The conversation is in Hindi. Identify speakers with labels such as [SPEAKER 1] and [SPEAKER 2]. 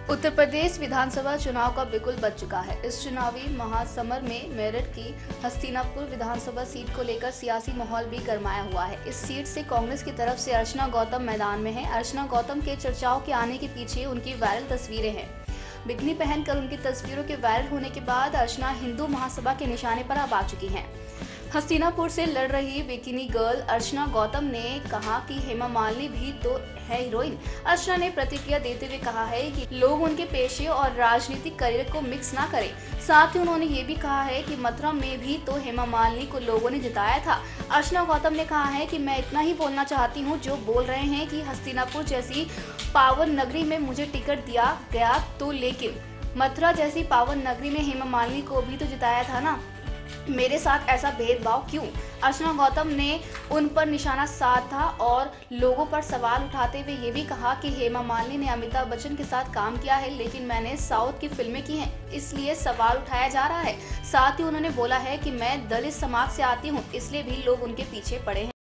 [SPEAKER 1] उत्तर प्रदेश विधानसभा चुनाव का बिगुल बज चुका है। इस चुनावी महासमर में मेरठ की हस्तिनापुर विधानसभा सीट को लेकर सियासी माहौल भी गरमाया हुआ है। इस सीट से कांग्रेस की तरफ से अर्चना गौतम मैदान में है। अर्चना गौतम के चर्चाओं के आने के पीछे उनकी वायरल तस्वीरें हैं। बिकनी पहनकर उनकी तस्वीरों के वायरल होने के बाद अर्चना हिंदू महासभा के निशाने पर अब आ चुकी हैं। हस्तिनापुर से लड़ रही बिकिनी गर्ल अर्चना गौतम ने कहा कि हेमा मालिनी भी तो है हीरोइन। अर्चना ने प्रतिक्रिया देते हुए कहा है कि लोग उनके पेशे और राजनीतिक करियर को मिक्स ना करें। साथ ही उन्होंने ये भी कहा है कि मथुरा में भी तो हेमा मालिनी को लोगों ने जिताया था। अर्चना गौतम ने कहा है कि मैं इतना ही बोलना चाहती हूँ, जो बोल रहे हैं कि हस्तिनापुर जैसी पावन नगरी में मुझे टिकट दिया गया तो, लेकिन मथुरा जैसी पावन नगरी में हेमा मालिनी को भी तो जिताया था ना, मेरे साथ ऐसा भेदभाव क्यों। अर्चना गौतम ने उन पर निशाना साधा और लोगों पर सवाल उठाते हुए ये भी कहा कि हेमा मालिनी ने अमिताभ बच्चन के साथ काम किया है, लेकिन मैंने साउथ की फिल्में की हैं, इसलिए सवाल उठाया जा रहा है। साथ ही उन्होंने बोला है कि मैं दलित समाज से आती हूँ, इसलिए भी लोग उनके पीछे पड़े हैं।